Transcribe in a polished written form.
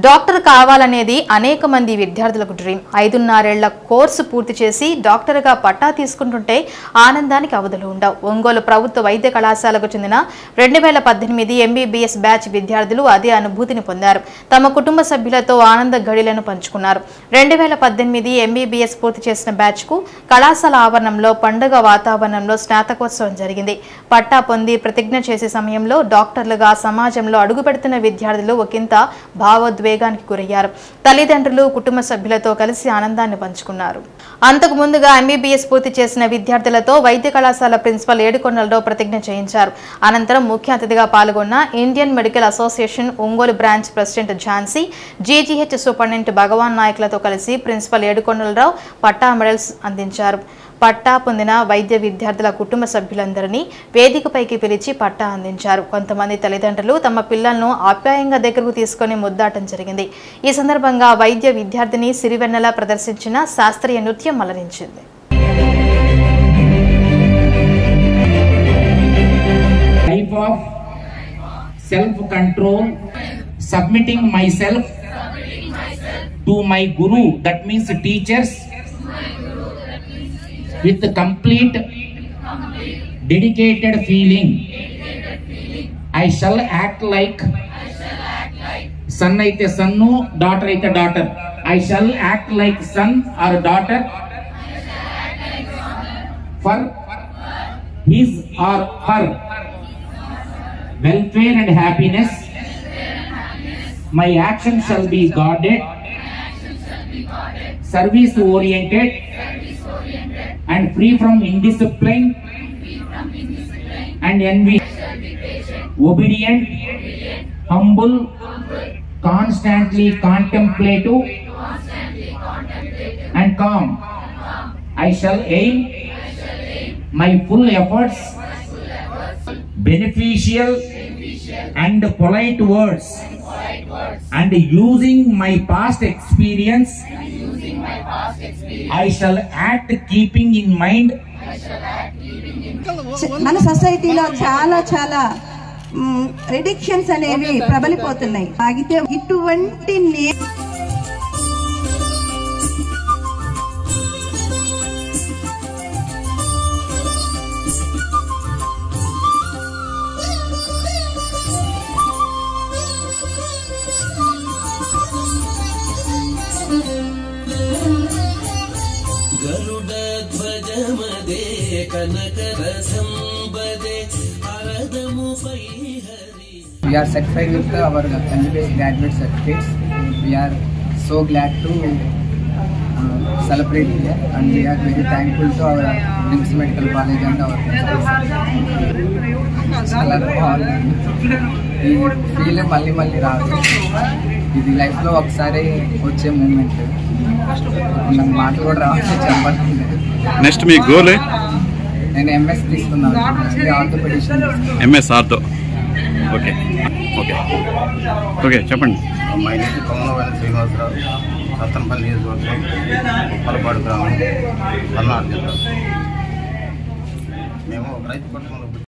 Doctor కావాలనేది అనేక మంది విద్యార్థులకు డ్రీమ్. 5.5 ఏళ్ల కోర్సు పూర్తి చేసి డాక్టర్గా పట్టా తీసుకుంటుంటే ఆనందానికి అవధులు ఉండవు. ఒంగోలు ప్రభుత్వ వైద్య కళాశాలకు చెందిన 2018 ఎంబీబీఎస్ బ్యాచ్ విద్యార్థులు అదే అనుభూతిని పొందారు. తమ కుటుంబ సభ్యులతో ఆనంద గడిలను పంచుకున్నారు. 2018 ఎంబీబీఎస్ పూర్తి చేసిన బ్యాచ్ కు కళాశాల ఆవరణంలో పండుగ వాతావరణంలో స్నాతకోత్సవం జరిగింది. పట్టా పొంది ప్రతిజ్ఞ చేసే సమయంలో డాక్టర్లుగా సమాజంలో అడుగుపెడుతున్న విద్యార్థులు ఒకంత భావోద్వేగానికి గురయ్యారు. తల్లిదండ్రులు కుటుంబ సభ్యులతో కలిసి ఆనందాన్ని పంచుకున్నారు. అంతకు ముందుగా ఎంబీబీఎస్ పూర్తి చేసిన విద్యార్థులతో వైద్య కళాశాల ప్రిన్సిపల్ ఏడుకొండలరావు ప్రతిజ్ఞ చేయించారు. అనంతరం ముఖ్య అతిథిగా పాల్గొన్న Indian medical association Ongole branch president Jhansi, GGH superintendent Bhagwan నాయకులతో కలిసి ప్రిన్సిపల్ ఏడుకొండలరావు పట్టా మెడల్స్ అందించారు. పట్టా పొందిన వైద్య విద్యార్థుల కుటుంబ సభ్యులందరినీ వేదికపైకి పిలిచి పట్టా అందించారు. కొంతమంది తల్లిదండ్రులు తమ పిల్లలను ఆప్యాయంగా దగ్గరకు తీసుకుని ముద్దాటం జరిగింది. ఈ సందర్భంగా వైద్య విద్యార్థిని సిరివెన్నెల ప్రదర్శించిన శాస్త్రీయ నృత్యం అలరించింది. Submitting myself to my guru, that means teachers, with complete dedicated feeling. I shall act like son aithe sonnu, daughter aithe daughter. I shall act like son or daughter for his or her welfare and happiness. My action shall be guarded, service oriented and free from indiscipline and envy. Obedient, humble, constantly contemplative and calm. I shall aim my full efforts, beneficial and polite words, and using my past experience, I shall act keeping in mind. మన సొసైటీలో చాలా రిడిక్షన్స్ అనేవి ప్రబలిపోతున్నాయి. ఆగితే ఇటువంటి We are certified with our MBBS graduate certificates. We are so glad to celebrate here, and we are very thankful to our Nims Medical College and our ఈ feel మళ్ళీ రాదు. ఇది లైఫ్లో ఒకసారి వచ్చే మూమెంట్. నాకు మాటలు కూడా రావచ్చు చెప్పాలి. నెక్స్ట్ మీ గోల్? నేను ఎంఎస్ తీసుకున్నాను, orthopedician. MS ortho. Okay okay okay చెప్పండి. మా ఇంటి కొమ్మలవైన శ్రీనివాసరావు, సత్తనపల్లి నియోజకవర్గం, ఉప్పలపాడు గ్రామం, కర్ణాటక జిల్లా. మేము రైతు కుటుంబంలో